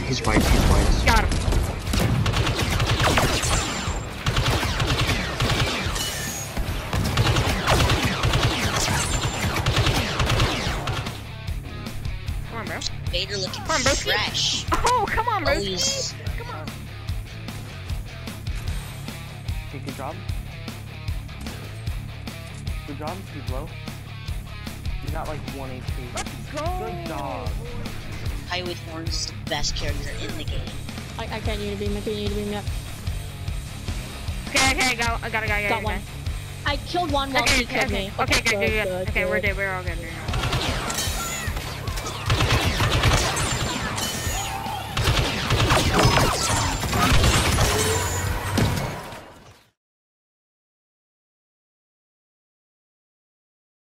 He's white, he's white. Got him. Come on, bro. Vader looking Come on, bro. fresh. Oh, come on, bro. Always. Come on. Okay, good job. Good job, he's low. He's got like 1 HP. Let's go. Good job. High with Horns is the best character in the game. I can't use beam. I can't use beam yet. Okay, go. I got a guy. Got one. I killed one while he killed me. Okay, good. Okay, we're good. We're all good.